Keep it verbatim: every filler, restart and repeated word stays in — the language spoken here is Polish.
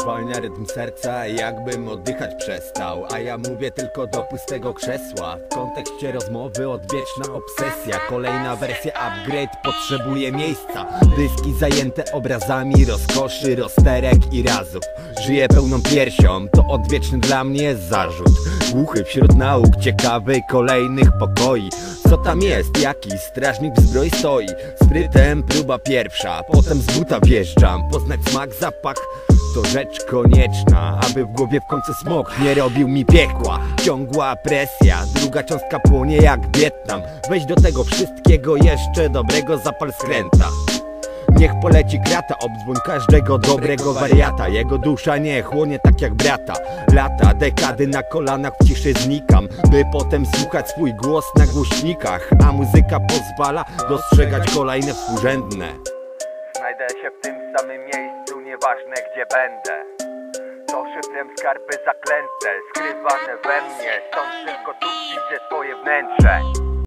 zwalnia rytm serca, jakbym oddychać przestał. A ja mówię tylko do pustego krzesła. W kontekście rozmowy odwieczna obsesja. Kolejna wersja upgrade potrzebuje miejsca. Dyski zajęte obrazami rozkoszy, rozterek i razów. Żyję pełną piersią, to odwieczny dla mnie zarzut. Głuchy wśród nauk, ciekawy kolejnych pokoi. Co tam jest? Jaki strażnik w zbroi stoi? Sprytem próba pierwsza, potem z buta wjeżdżam. Poznać smak, zapach to rzecz konieczna, aby w głowie w końcu smok nie robił mi piekła. Ciągła presja, druga cząstka płonie jak Wietnam. Weź do tego wszystkiego jeszcze dobrego, zapal skręta. Niech poleci krata, obdzwoń każdego dobrego wariata. Jego dusza nie chłonie tak jak brata. Lata, dekady na kolanach w ciszy znikam, by potem słuchać swój głos na głośnikach. A muzyka pozwala dostrzegać kolejne współrzędne. Znajdę się w tym samym miejscu, nieważne gdzie będę. To szyfrem skarby zaklęte, skrywane we mnie. Stąd tylko tu widzę swoje wnętrze.